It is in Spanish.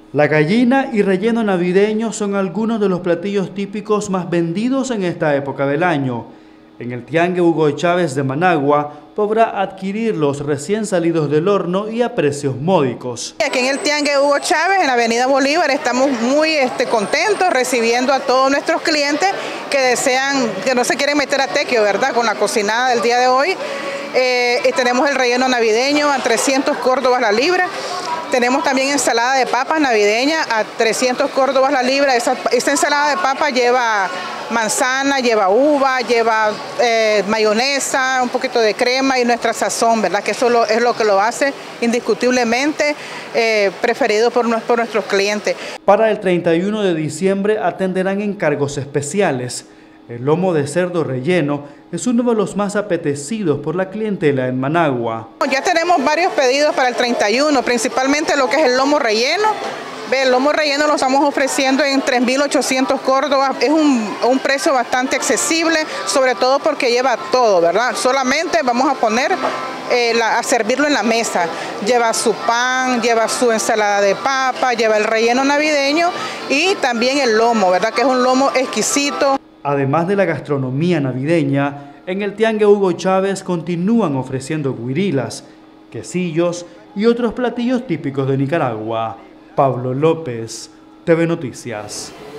La gallina y relleno navideño son algunos de los platillos típicos más vendidos en esta época del año. En el Tiangue Hugo Chávez de Managua podrá adquirirlos recién salidos del horno y a precios módicos. Aquí en el Tiangue Hugo Chávez, en la Avenida Bolívar, estamos muy contentos recibiendo a todos nuestros clientes que desean, que no se quieren meter a tequio, ¿verdad?, con la cocinada del día de hoy. Y tenemos el relleno navideño a 300 córdobas la libra. Tenemos también ensalada de papas navideña a 300 córdobas la libra. Esta ensalada de papas lleva manzana, lleva uva, lleva mayonesa, un poquito de crema y nuestra sazón, ¿verdad? Que eso es lo que lo hace indiscutiblemente preferido por nuestros clientes. Para el 31 de diciembre atenderán encargos especiales. El lomo de cerdo relleno es uno de los más apetecidos por la clientela en Managua. Ya tenemos varios pedidos para el 31, principalmente lo que es el lomo relleno. El lomo relleno lo estamos ofreciendo en 3.800 córdobas. Es un precio bastante accesible, sobre todo porque lleva todo, ¿verdad? Solamente vamos a poner a servirlo en la mesa. Lleva su pan, lleva su ensalada de papa, lleva el relleno navideño y también el lomo, ¿verdad? Que es un lomo exquisito. Además de la gastronomía navideña, en el Tiangue Hugo Chávez continúan ofreciendo guirilas, quesillos y otros platillos típicos de Nicaragua. Pablo López, TV Noticias.